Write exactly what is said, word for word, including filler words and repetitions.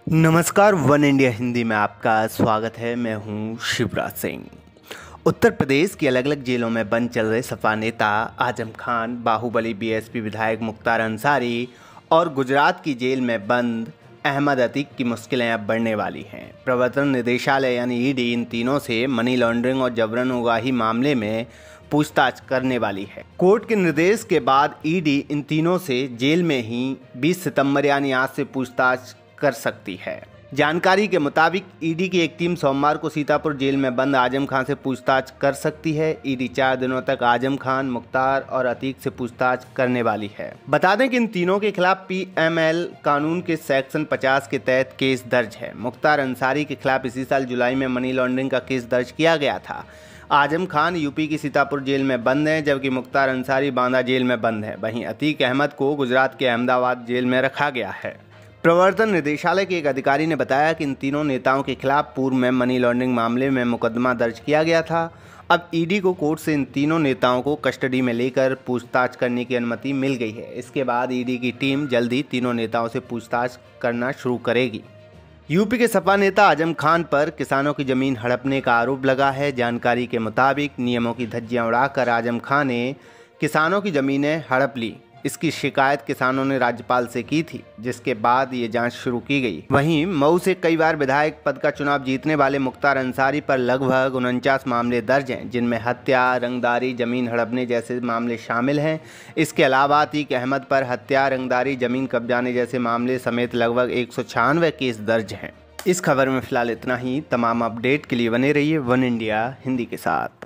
नमस्कार, one India Hindi में आपका स्वागत है। मैं हूं शिवराज सिंह। उत्तर प्रदेश की अलग अलग जेलों में बंद चल रहे सपा नेता आजम खान, बाहुबली बीएसपी विधायक मुख्तार अंसारी और गुजरात की जेल में बंद अहमद अतीक की मुश्किलें अब बढ़ने वाली हैं। प्रवर्तन निदेशालय यानी ईडी इन तीनों से मनी लॉन्ड्रिंग और जबरन उगाही मामले में पूछताछ करने वाली है। कोर्ट के निर्देश के बाद ईडी इन तीनों से जेल में ही बीस सितंबर यानी आज से पूछताछ कर सकती है। जानकारी के मुताबिक ईडी की एक टीम सोमवार को सीतापुर जेल में बंद आजम खान से पूछताछ कर सकती है। ईडी चार दिनों तक आजम खान, मुख्तार और अतीक से पूछताछ करने वाली है। बता दें कि इन तीनों के खिलाफ पीएमएल कानून के सेक्शन पचास के तहत केस दर्ज है। मुख्तार अंसारी के खिलाफ इसी साल जुलाई में मनी लॉन्ड्रिंग का केस दर्ज किया गया था। आजम खान यूपी की सीतापुर जेल में बंद हैं, जबकि मुख्तार अंसारी बांदा जेल में बंद है। वहीं अतीक अहमद को गुजरात के अहमदाबाद जेल में रखा गया है। प्रवर्तन निदेशालय के एक अधिकारी ने बताया कि इन तीनों नेताओं के खिलाफ पूर्व में मनी लॉन्ड्रिंग मामले में मुकदमा दर्ज किया गया था। अब ईडी को कोर्ट से इन तीनों नेताओं को कस्टडी में लेकर पूछताछ करने की अनुमति मिल गई है। इसके बाद ईडी की टीम जल्दी तीनों नेताओं से पूछताछ करना शुरू करेगी। यूपी के सपा नेता आजम खान पर किसानों की जमीन हड़पने का आरोप लगा है। जानकारी के मुताबिक नियमों की धज्जियां उड़ाकर आजम खान ने किसानों की जमीनें हड़प ली। इसकी शिकायत किसानों ने राज्यपाल से की थी, जिसके बाद ये जांच शुरू की गई। वहीं मऊ से कई बार विधायक पद का चुनाव जीतने वाले मुख्तार अंसारी पर लगभग उनचास मामले दर्ज हैं, जिनमें हत्या, रंगदारी, जमीन हड़पने जैसे मामले शामिल हैं। इसके अलावा अतीक अहमद पर हत्या, रंगदारी, जमीन कब्जाने जैसे मामले समेत लगभग एक सौ छियानवे केस दर्ज हैं। इस खबर में फिलहाल इतना ही। तमाम अपडेट के लिए बने रहिए वन इंडिया हिंदी के साथ।